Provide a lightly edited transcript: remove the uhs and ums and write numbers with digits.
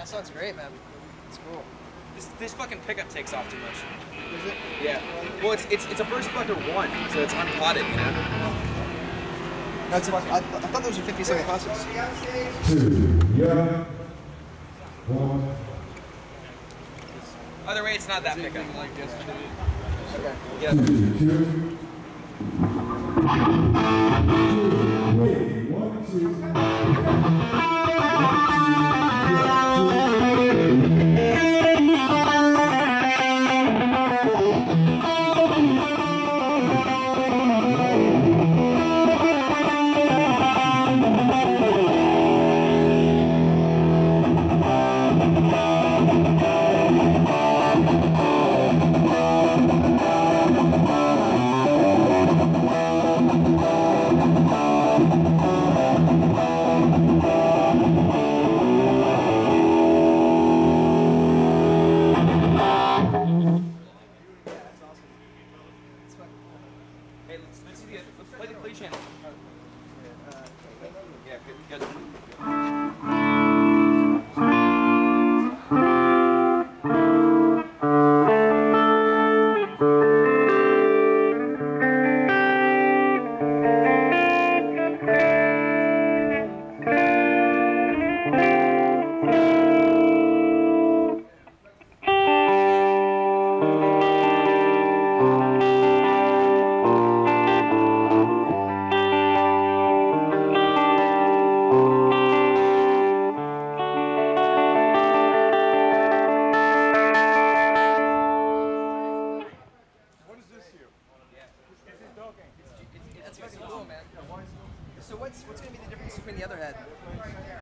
That sounds great, man. It's cool. This fucking pickup takes off too much. Is it? Yeah. Well, it's a burst plucker 1, so it's unpotted, you know. That's I thought those were 50-second classes. 2, yeah. 1. Either way, it's not that pickup. Okay. Yeah. 2, 2. Wait, 1, Hey, let's play the play channel. Yeah, good. That's fucking cool, man. So what's gonna be the difference between the other head?